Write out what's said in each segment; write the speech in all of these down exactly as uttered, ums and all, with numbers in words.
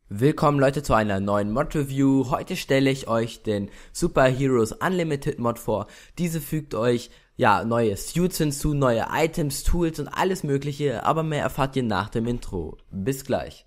Willkommen Leute zu einer neuen Mod-Review. Heute stelle ich euch den Super Heroes Unlimited Mod vor. Diese fügt euch ja neue Suits hinzu, neue Items, Tools und alles mögliche, aber mehr erfahrt ihr nach dem Intro. Bis gleich.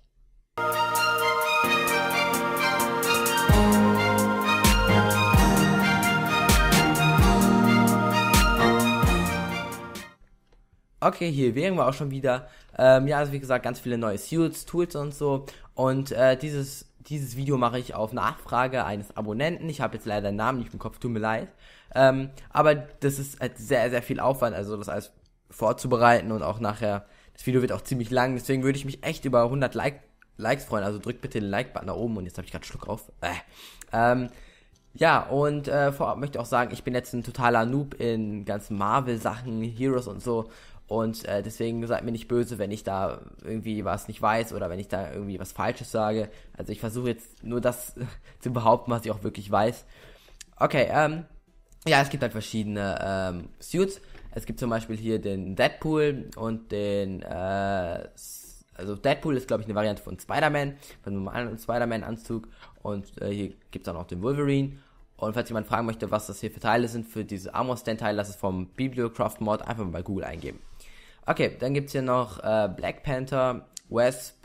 Okay, hier wären wir auch schon wieder. Ähm, ja, also wie gesagt, ganz viele neue Suits, Tools und so. Und äh, dieses dieses Video mache ich auf Nachfrage eines Abonnenten. Ich habe jetzt leider den Namen nicht im Kopf, tut mir leid. Ähm, aber das ist halt sehr, sehr viel Aufwand, also das alles vorzubereiten und auch nachher, das Video wird auch ziemlich lang. Deswegen würde ich mich echt über hundert like, Likes freuen. Also drückt bitte den Like-Button nach oben und jetzt habe ich gerade einen Schluck auf. Äh. Ähm, Ja, und äh, vorab möchte ich auch sagen, ich bin jetzt ein totaler Noob in ganzen Marvel-Sachen, Heroes und so. Und äh, deswegen seid mir nicht böse, wenn ich da irgendwie was nicht weiß oder wenn ich da irgendwie was Falsches sage. Also ich versuche jetzt nur das zu behaupten, was ich auch wirklich weiß. Okay, ähm, ja, es gibt halt verschiedene ähm, Suits. Es gibt zum Beispiel hier den Deadpool und den, äh, also Deadpool ist glaube ich eine Variante von Spider-Man, von einem normalen Spider-Man-Anzug. Und äh, hier gibt es auch noch den Wolverine. Und falls jemand fragen möchte, was das hier für Teile sind, für diese Armor-Stand-Teile, das ist vom Bibliocraft-Mod, einfach mal bei Google eingeben. Okay, dann gibt's hier noch äh, Black Panther, Wasp,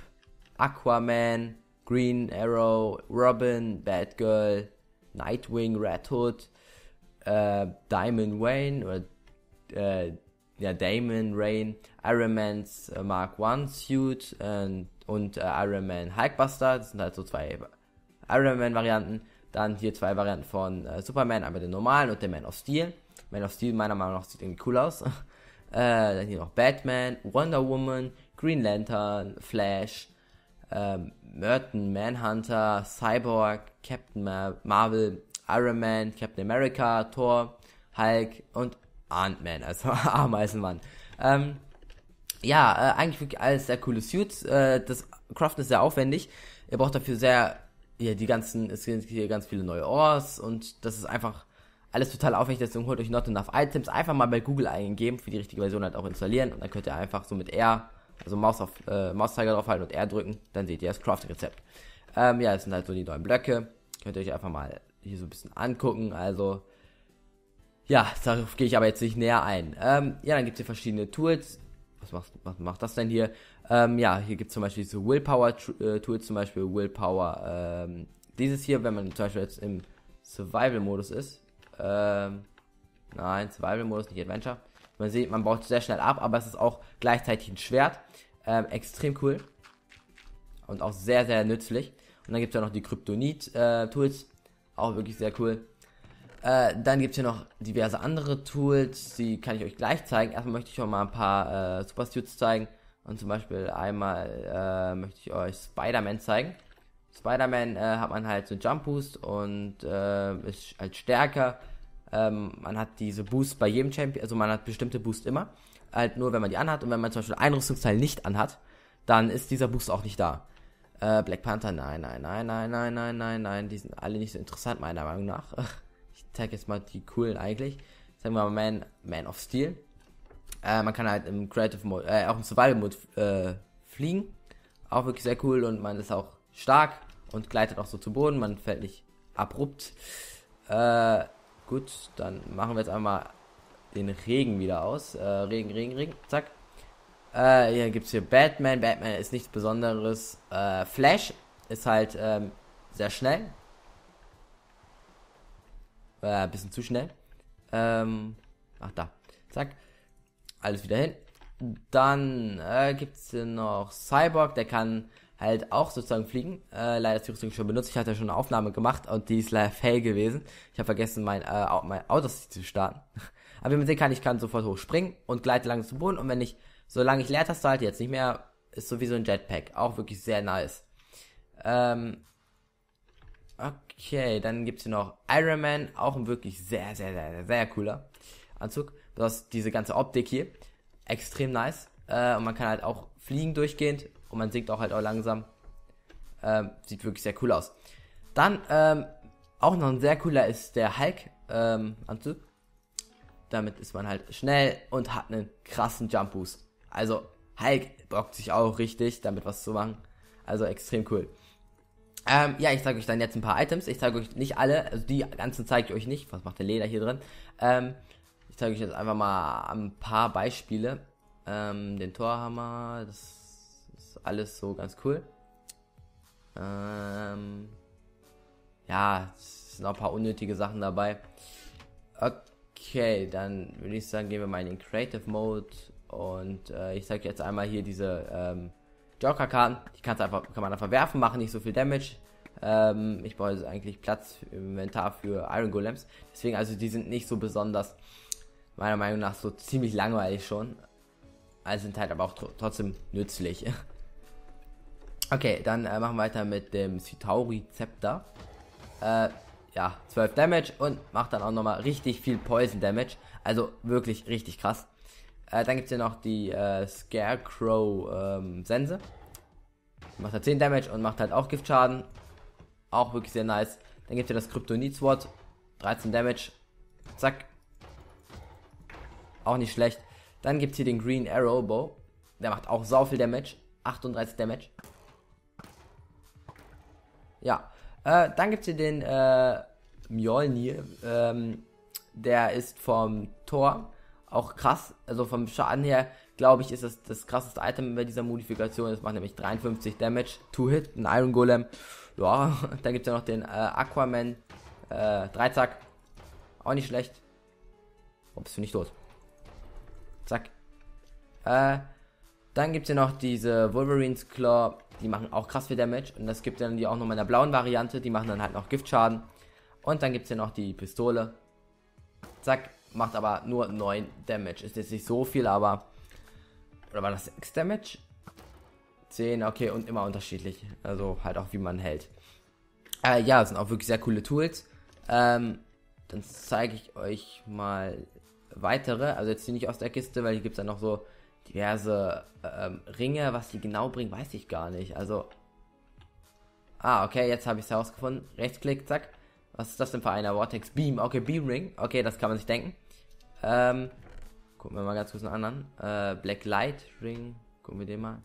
Aquaman, Green Arrow, Robin, Batgirl, Nightwing, Red Hood, äh, Diamond Wayne, oder äh, ja, Damon Rain, Iron Man's äh, Mark eins Suit äh, und äh, Iron Man Hulkbuster, das sind halt so zwei Iron Man Varianten. Dann hier zwei Varianten von äh, Superman, einmal den normalen und den Man of Steel. Man of Steel meiner Meinung nach sieht irgendwie cool aus. äh, dann hier noch Batman, Wonder Woman, Green Lantern, Flash, ähm, Merton, Manhunter, Cyborg, Captain Mar- Marvel, Iron Man, Captain America, Thor, Hulk und Ant-Man, also Ameisenmann. Ähm, ja, äh, eigentlich wirklich alles sehr coole Suits. Äh, das Craften ist sehr aufwendig. Ihr braucht dafür sehr ja, die ganzen, es sind hier ganz viele neue Ores und das ist einfach alles total aufwendig, deswegen holt euch Not Enough Items, einfach mal bei Google eingeben, für die richtige Version halt auch installieren und dann könnt ihr einfach so mit R, also Maus auf, äh, Mauszeiger draufhalten und R drücken, dann seht ihr das Crafting-Rezept. Ähm, ja, das sind halt so die neuen Blöcke, könnt ihr euch einfach mal hier so ein bisschen angucken, also, ja, darauf gehe ich aber jetzt nicht näher ein. Ähm, ja, dann gibt es hier verschiedene Tools. Was macht, was macht das denn hier? Ähm, ja, hier gibt es zum Beispiel diese Willpower-Tools, zum Beispiel Willpower, ähm, dieses hier, wenn man zum Beispiel jetzt im Survival-Modus ist, ähm, nein, Survival-Modus, nicht Adventure. Man sieht, man baut sehr schnell ab, aber es ist auch gleichzeitig ein Schwert, ähm, extrem cool und auch sehr, sehr nützlich. Und dann gibt es ja noch die Kryptonit-Tools, auch wirklich sehr cool. Äh, dann gibt es hier noch diverse andere Tools, die kann ich euch gleich zeigen. Erstmal möchte ich euch mal ein paar äh, Super Suits zeigen. Und zum Beispiel einmal äh, möchte ich euch Spider-Man zeigen. Spider-Man äh, hat man halt so einen Jump Boost und äh, ist halt stärker. Ähm, man hat diese Boost bei jedem Champion, also man hat bestimmte Boost immer. Halt nur, wenn man die anhat. Und wenn man zum Beispiel ein Rüstungsteil nicht anhat, dann ist dieser Boost auch nicht da. Äh, Black Panther, nein, nein, nein, nein, nein, nein, nein, nein. Die sind alle nicht so interessant, meiner Meinung nach. Ich zeige jetzt mal die coolen eigentlich. Sagen wir mal Man, Man of Steel. Äh, man kann halt im Creative Mode, äh, auch im Survival Mode äh, fliegen. Auch wirklich sehr cool und man ist auch stark und gleitet auch so zu Boden. Man fällt nicht abrupt. Äh, gut, dann machen wir jetzt einmal den Regen wieder aus. Äh, Regen, Regen, Regen. Zack. Äh, hier gibt es hier Batman. Batman ist nichts Besonderes. Äh, Flash ist halt ähm, sehr schnell. Ein bisschen zu schnell. Ähm, ach da. Zack. Alles wieder hin. Dann äh, gibt es hier noch Cyborg, der kann halt auch sozusagen fliegen. Äh, leider ist die Rüstung schon benutzt. Ich hatte schon eine Aufnahme gemacht und die ist leider fail gewesen. Ich habe vergessen, mein, äh, mein Auto zu starten. Aber wie man sehen kann, ich kann sofort hoch springen und gleite langsam zum Boden. Und wenn ich, solange ich Leertaste halte, jetzt nicht mehr, ist sowieso ein Jetpack. Auch wirklich sehr nice. Ähm, Okay, dann gibt es hier noch Iron Man, auch ein wirklich sehr, sehr, sehr, sehr, sehr cooler Anzug. Das diese ganze Optik hier, extrem nice. Äh, und man kann halt auch fliegen durchgehend und man sinkt auch halt auch langsam. Ähm, sieht wirklich sehr cool aus. Dann, ähm, auch noch ein sehr cooler ist der Hulk ähm, Anzug. Damit ist man halt schnell und hat einen krassen Jump Boost. Also Hulk bockt sich auch richtig, damit was zu machen. Also extrem cool. Ähm, ja, ich zeige euch dann jetzt ein paar Items. Ich zeige euch nicht alle, also die ganzen zeige ich euch nicht. Was macht der Leder hier drin? Ähm, ich zeige euch jetzt einfach mal ein paar Beispiele. Ähm, den Torhammer, das ist alles so ganz cool. Ähm, ja, es sind auch ein paar unnötige Sachen dabei. Okay, dann würde ich sagen, gehen wir mal in den Creative Mode. Und äh, ich zeige jetzt einmal hier diese ähm, Joker-Karten. Die kannst einfach, kann man einfach werfen, machen nicht so viel Damage. Ähm, ich brauche also eigentlich Platz im Inventar für Iron Golems. Deswegen, also die sind nicht so besonders, meiner Meinung nach, so ziemlich langweilig schon. Also sind halt aber auch tr trotzdem nützlich. Okay, dann äh, machen wir weiter mit dem Chitauri Zepter. Äh, ja, zwölf Damage und macht dann auch nochmal richtig viel Poison Damage. Also wirklich richtig krass. Äh, dann gibt es hier noch die äh, Scarecrow ähm, Sense. Macht halt zehn Damage und macht halt auch Giftschaden. Auch wirklich sehr nice. Dann gibt es hier das Kryptonit Sword. dreizehn Damage. Zack. Auch nicht schlecht. Dann gibt es hier den Green Arrow Bow. Der macht auch sau viel Damage. achtunddreißig Damage. Ja. Äh, dann gibt es hier den äh, Mjolnir. Ähm, der ist vom Tor. Auch krass. Also vom Schaden her, glaube ich, ist das das krasseste Item bei dieser Modifikation. Das macht nämlich dreiundfünfzig Damage. Two-Hit, ein Iron Golem. Ja, dann gibt es ja noch den äh, Aquaman. Äh, Dreizack. Auch nicht schlecht. Oh, bist du nicht tot? Zack. Äh, dann gibt es ja noch diese Wolverines Claw. Die machen auch krass viel Damage. Und das gibt dann die auch noch in der blauen Variante. Die machen dann halt noch Giftschaden. Und dann gibt es ja noch die Pistole. Zack. Macht aber nur neun Damage. Ist jetzt nicht so viel, aber... Oder war das sechs Damage? zehn, okay. Und immer unterschiedlich. Also halt auch wie man hält. Äh, ja, das sind auch wirklich sehr coole Tools. Ähm, dann zeige ich euch mal weitere. Also jetzt hier nicht aus der Kiste, weil hier gibt es dann noch so diverse ähm, Ringe. Was die genau bringen, weiß ich gar nicht. Also... Ah, okay, jetzt habe ich es herausgefunden. Rechtsklick, zack. Was ist das denn für einer? Vortex Beam. Okay, Beam Ring. Okay, das kann man sich denken. Ähm, gucken wir mal ganz kurz einen anderen. Äh, Black Light Ring. Gucken wir den mal.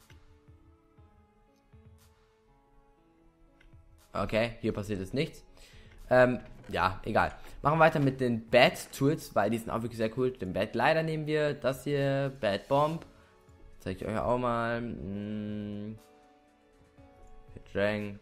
Okay, hier passiert jetzt nichts. Ähm, ja, egal. Machen wir weiter mit den Bad Tools, weil die sind auch wirklich sehr cool. Den Bad Glider nehmen wir. Das hier, Bad Bomb. Zeige ich euch auch mal. Hm. Drang.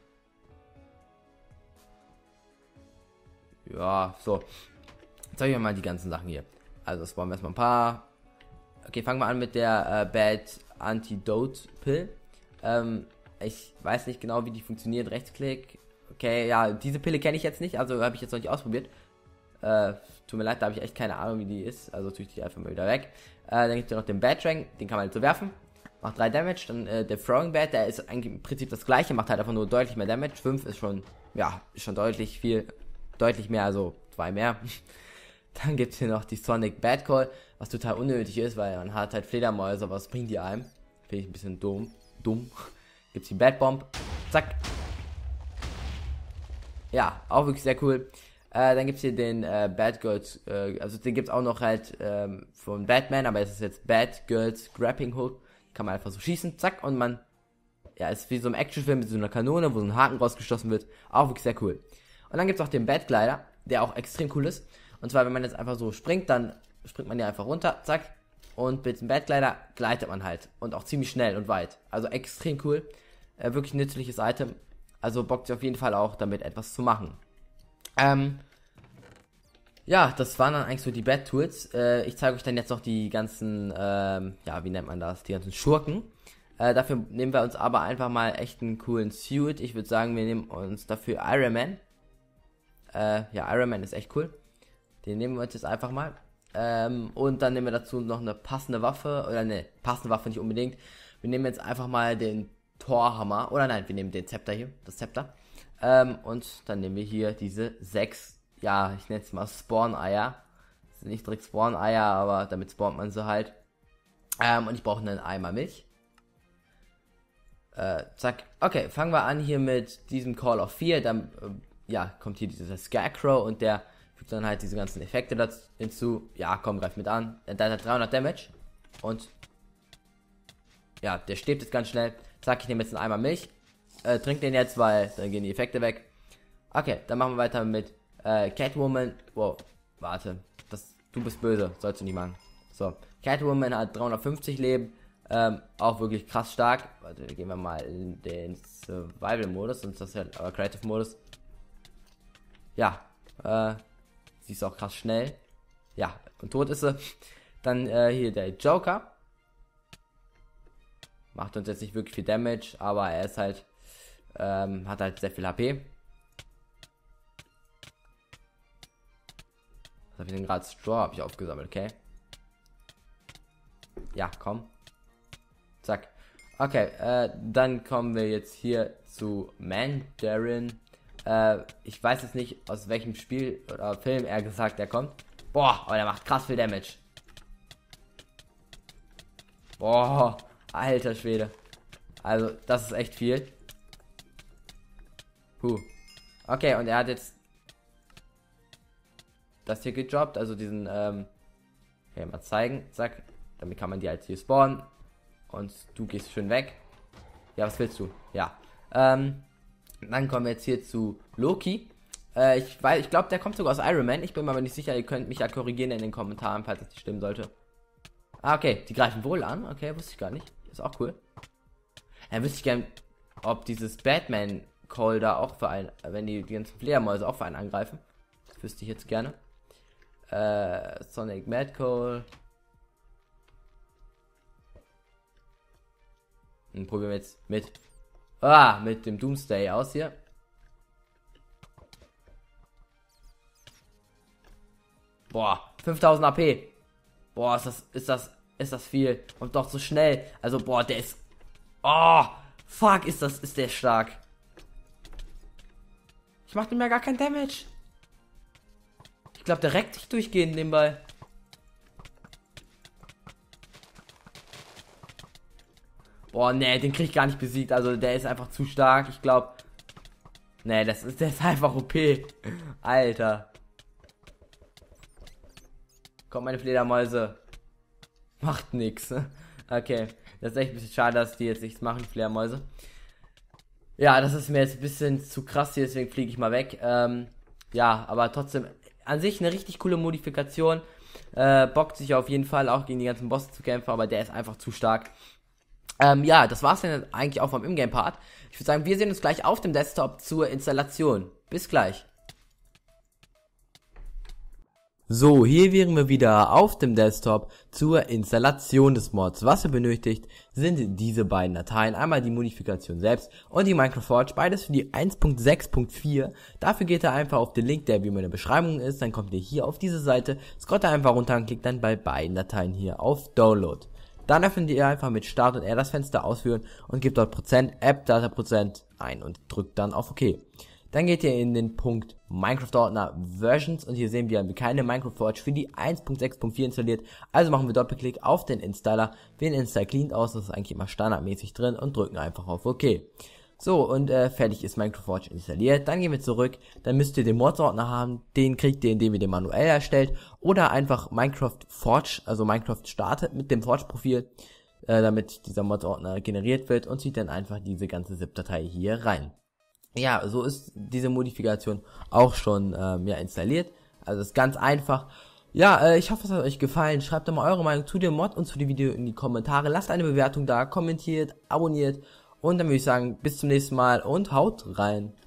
Ja, so. Jetzt zeige ich euch mal die ganzen Sachen hier. Also, das wollen wir erstmal ein paar. Okay, fangen wir an mit der äh, Bad Antidote Pill. Ähm, ich weiß nicht genau, wie die funktioniert. Rechtsklick. Okay, ja, diese Pille kenne ich jetzt nicht, also habe ich jetzt noch nicht ausprobiert. Äh, tut mir leid, da habe ich echt keine Ahnung, wie die ist. Also tue ich die einfach mal wieder weg. Äh, dann gibt es noch den Bad Drang, den kann man halt so werfen. Macht drei Damage. Dann äh, der Throwing Bad, der ist eigentlich im Prinzip das gleiche, macht halt einfach nur deutlich mehr Damage. fünf ist schon, ja, ist schon deutlich viel, deutlich mehr, also zwei mehr. Dann gibt es hier noch die Sonic Bad Call, was total unnötig ist, weil man hat halt Fledermäuse, aber was bringt die einem? Finde ich ein bisschen dumm. Dumm. Gibt es die Bad Bomb. Zack. Ja, auch wirklich sehr cool. Äh, dann gibt es hier den äh, Bad Girls, äh, also den gibt es auch noch halt ähm, von Batman, aber es ist jetzt Bad Girls Grappling Hook. Kann man einfach so schießen, zack, und man, ja, ist wie so ein Actionfilm mit so einer Kanone, wo so ein Haken rausgeschossen wird. Auch wirklich sehr cool. Und dann gibt es auch den Bad Glider, der auch extrem cool ist. Und zwar, wenn man jetzt einfach so springt, dann springt man ja einfach runter, zack. Und mit dem Bad Glider gleitet man halt. Und auch ziemlich schnell und weit. Also extrem cool. Äh, wirklich nützliches Item. Also bockt sich auf jeden Fall auch damit etwas zu machen. Ähm, ja, das waren dann eigentlich so die Bad Tools. Äh, ich zeige euch dann jetzt noch die ganzen, ähm, ja, wie nennt man das? Die ganzen Schurken. Äh, dafür nehmen wir uns aber einfach mal echt einen coolen Suit. Ich würde sagen, wir nehmen uns dafür Iron Man. Äh, ja, Iron Man ist echt cool. Den nehmen wir uns jetzt einfach mal. Ähm, und dann nehmen wir dazu noch eine passende Waffe. Oder ne, passende Waffe nicht unbedingt. Wir nehmen jetzt einfach mal den Torhammer. Oder nein, wir nehmen den Zepter hier. Das Zepter. Ähm, und dann nehmen wir hier diese sechs, ja, ich nenne es mal Spawn-Eier. Das sind nicht direkt Spawn-Eier, aber damit spawnt man sie halt. Ähm, und ich brauche einen Eimer Milch. Äh, zack. Okay, fangen wir an hier mit diesem Call of vier. Dann, äh, ja, kommt hier dieser Scarecrow und der fügt dann halt diese ganzen Effekte dazu hinzu. Ja, komm, greif mit an. Der hat dreihundert Damage. Und ja, der stirbt jetzt ganz schnell. Zack, ich nehme jetzt einen Eimer Milch. äh, trink den jetzt, weil dann gehen die Effekte weg. Okay, dann machen wir weiter mit äh, Catwoman. Wow, warte. Das, du bist böse, sollst du nicht machen. So, Catwoman hat dreihundertfünfzig Leben. Ähm, auch wirklich krass stark. Warte, gehen wir mal in den Survival-Modus, sonst das halt, aber Creative-Modus. Ja, äh, sie ist auch krass schnell. Ja, und tot ist sie. Dann äh, hier der Joker. Macht uns jetzt nicht wirklich viel Damage, aber er ist halt, ähm, hat halt sehr viel H P. Was habe ich denn gerade? Straw habe ich aufgesammelt, okay. Ja, komm. Zack. Okay, äh, dann kommen wir jetzt hier zu Mandarin. Äh, ich weiß jetzt nicht, aus welchem Spiel oder Film er gesagt er kommt. Boah, aber der macht krass viel Damage. Boah, alter Schwede. Also, das ist echt viel. Puh. Okay, und er hat jetzt das hier gedroppt, also diesen, ähm, okay, mal zeigen, zack. Damit kann man die halt hier spawnen. Und du gehst schön weg. Ja, was willst du? Ja. Ähm, dann kommen wir jetzt hier zu Loki. Äh, ich weiß, ich glaube, der kommt sogar aus Iron Man. Ich bin mir aber nicht sicher, ihr könnt mich ja korrigieren in den Kommentaren, falls das nicht stimmen sollte. Ah, okay, die greifen wohl an. Okay, wusste ich gar nicht. Ist auch cool. Dann wüsste ich gern, ob dieses Batman-Call da auch für einen, wenn die, die ganzen Fledermäuse auch für einen angreifen. Das wüsste ich jetzt gerne. Äh, Sonic Mad Call. Und probieren wir jetzt mit, ah, mit dem Doomsday aus hier. Boah, fünftausend A P. Boah, ist das, ist das, ist das viel. Und doch so schnell. Also, boah, der ist, oh, fuck, ist das, ist der stark. Ich mach dem ja gar kein Damage. Ich glaube, der reckt sich durchgehend nebenbei. Boah, nee, den krieg ich gar nicht besiegt. Also, der ist einfach zu stark. Ich glaube, nee, das ist, der ist einfach O P. Alter. Kommt, meine Fledermäuse. Macht nix. Okay, das ist echt ein bisschen schade, dass die jetzt nichts machen, die Fledermäuse. Ja, das ist mir jetzt ein bisschen zu krass hier, deswegen fliege ich mal weg. Ähm, ja, aber trotzdem, an sich eine richtig coole Modifikation. Äh, bockt sich auf jeden Fall auch gegen die ganzen Bosse zu kämpfen, aber der ist einfach zu stark. Ähm, ja, das war's dann eigentlich auch vom Ingame-Part. Ich würde sagen, wir sehen uns gleich auf dem Desktop zur Installation. Bis gleich. So, hier wären wir wieder auf dem Desktop zur Installation des Mods. Was ihr benötigt, sind diese beiden Dateien. Einmal die Modifikation selbst und die Minecraft Forge. Beides für die eins Punkt sechs Punkt vier. Dafür geht ihr einfach auf den Link, der wie in der Beschreibung ist. Dann kommt ihr hier auf diese Seite, scrollt einfach runter und klickt dann bei beiden Dateien hier auf Download. Dann öffnet ihr einfach mit Start und R das Fenster ausführen und gebt dort Prozent App Data Prozent ein und drückt dann auf OK. Dann geht ihr in den Punkt Minecraft Ordner Versions und hier sehen wir, haben wir keine Minecraft Forge für die eins Punkt sechs Punkt vier installiert. Also machen wir Doppelklick auf den Installer, wählen Install Cleaned aus, das ist eigentlich immer standardmäßig drin und drücken einfach auf OK. So, und äh, fertig ist Minecraft Forge installiert. Dann gehen wir zurück, dann müsst ihr den Mods-Ordner haben, den kriegt ihr, indem ihr den manuell erstellt oder einfach Minecraft Forge, also Minecraft startet mit dem Forge-Profil, äh, damit dieser Mods-Ordner generiert wird und zieht dann einfach diese ganze ZIP-Datei hier rein. Ja, so ist diese Modifikation auch schon ähm, ja, installiert. Also ist ganz einfach. Ja, äh, ich hoffe, es hat euch gefallen. Schreibt doch mal eure Meinung zu dem Mod und zu dem Video in die Kommentare. Lasst eine Bewertung da, kommentiert, abonniert. Und dann würde ich sagen, bis zum nächsten Mal und haut rein.